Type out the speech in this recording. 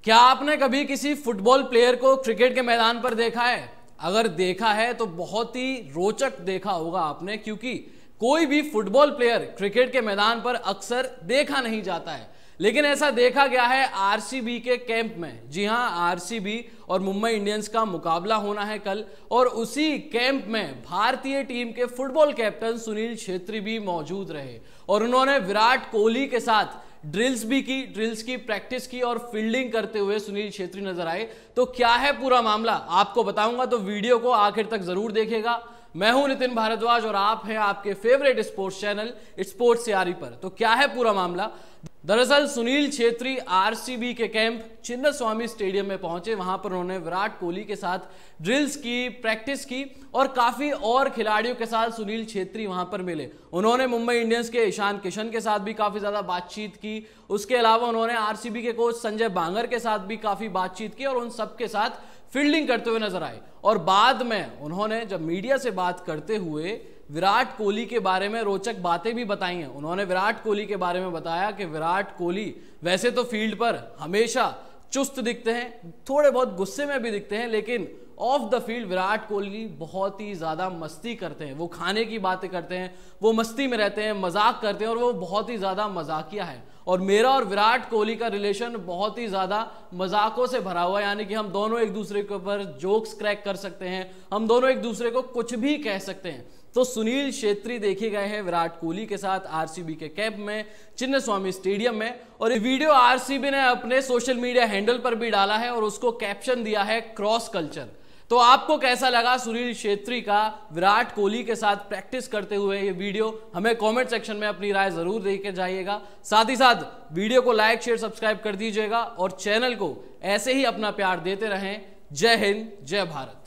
क्या आपने कभी किसी फुटबॉल प्लेयर को क्रिकेट के मैदान पर देखा है? अगर देखा है तो बहुत ही रोचक देखा होगा आपने, क्योंकि कोई भी फुटबॉल प्लेयर क्रिकेट के मैदान पर अक्सर देखा नहीं जाता है। लेकिन ऐसा देखा गया है आरसीबी के कैंप में। जी हां, आरसीबी और मुंबई इंडियंस का मुकाबला होना है कल, और उसी कैंप में भारतीय टीम के फुटबॉल कैप्टन सुनील छेत्री भी मौजूद रहे और उन्होंने विराट कोहली के साथ ड्रिल्स की प्रैक्टिस की और फील्डिंग करते हुए सुनील छेत्री नजर आए। तो क्या है पूरा मामला आपको बताऊंगा, तो वीडियो को आखिर तक जरूर देखिएगा। मैं हूं नितिन भारद्वाज और आप हैं आपके फेवरेट स्पोर्ट्स चैनल स्पोर्ट्स तैयारी पर। तो क्या है पूरा मामला? दरअसल सुनील छेत्री आरसीबी के कैंप चिन्नास्वामी स्टेडियम में पहुंचे। वहां पर उन्होंने विराट कोहली के साथ ड्रिल्स की प्रैक्टिस की और काफी और खिलाड़ियों के साथ सुनील छेत्री वहां पर मिले। उन्होंने मुंबई इंडियंस के ईशान किशन के साथ भी काफी ज्यादा बातचीत की। उसके अलावा उन्होंने आरसीबी के कोच संजय बांगर के साथ भी काफी बातचीत की और उन सबके साथ फील्डिंग करते हुए नजर आए। और बाद में उन्होंने जब मीडिया से बात करते हुए विराट कोहली के बारे में रोचक बातें भी बताई हैं। उन्होंने विराट कोहली के बारे में बताया कि विराट कोहली वैसे तो फील्ड पर हमेशा चुस्त दिखते हैं, थोड़े बहुत गुस्से में भी दिखते हैं, लेकिन off the field Virat Kohli बहुत ही ज्यादा मस्ती करते हैं। वो खाने की बातें करते हैं, वो मस्ती में रहते हैं, मजाक करते हैं और वो बहुत ही ज्यादा मजाकिया है। और मेरा और विराट कोहली का रिलेशन बहुत ही ज्यादा मजाकों से भरा हुआ है, यानी कि हम दोनों एक दूसरे के ऊपर जोक्स क्रैक कर सकते हैं, हम दोनों एक दूसरे को कुछ भी कह सकते हैं। तो सुनील छेत्री देखे गए हैं विराट कोहली के साथ आरसीबी के कैंप में चिन्नास्वामी स्टेडियम में, और ये वीडियो आरसीबी ने अपने सोशल मीडिया हैंडल पर भी डाला है और उसको कैप्शन दिया है क्रॉस कल्चर। तो आपको कैसा लगा सुनील छेत्री का विराट कोहली के साथ प्रैक्टिस करते हुए ये वीडियो? हमें कमेंट सेक्शन में अपनी राय जरूर देके जाइएगा। साथ ही साथ वीडियो को लाइक शेयर सब्सक्राइब कर दीजिएगा और चैनल को ऐसे ही अपना प्यार देते रहें। जय हिंद, जय भारत।